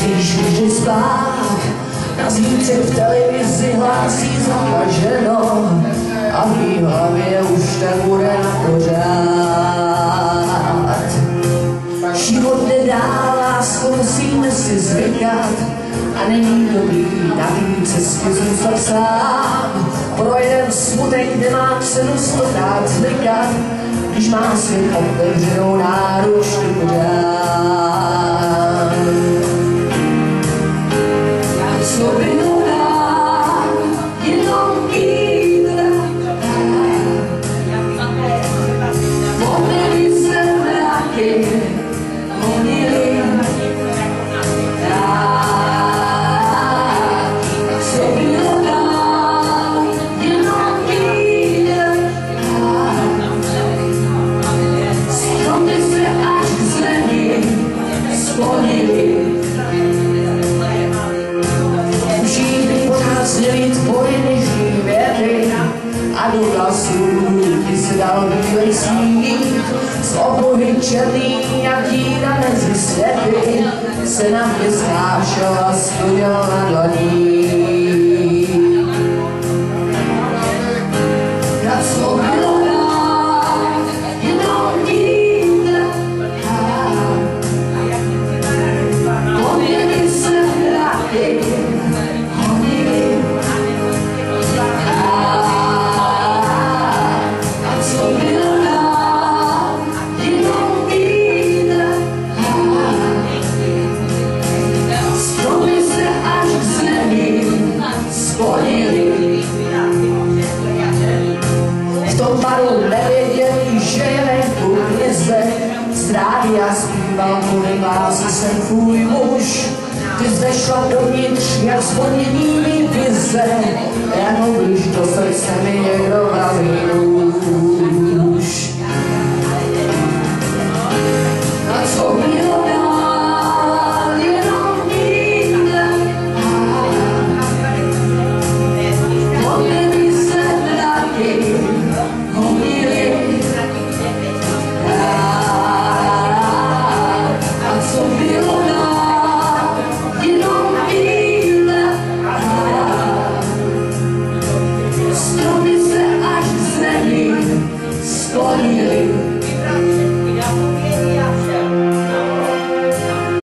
musíš vždy spát. Na zítře v televizi hlásí zakaženo a v mý hlavě už tak bude na pořád. Život nedá, lásko, musíme si zvykat a není dobrý na té cestě zůstat sám. Pro jeden smutek nemá cenu stokrát zvykat, když má svět otevřenou náruč pořád. Co by to dál, jenom jít pomily se mraky, pomily co by to dál, jenom jít stromy se až k zemi sklonily. Zněli tvoje nežný věty a do vlasů ti se dal bílej sníh. Z oblohy černý jak díra mezi světy se na mě snášel a stoděl na dlaní. Na co bylo dál, jenom jít poměry se hráty. V tom baru nevěděli, že je venku hvězde, z rádia zpíval kvůli lásce jsem tvůj muž. Ty zde šla dovnitř, jak zvonění vize, jenom když do srdce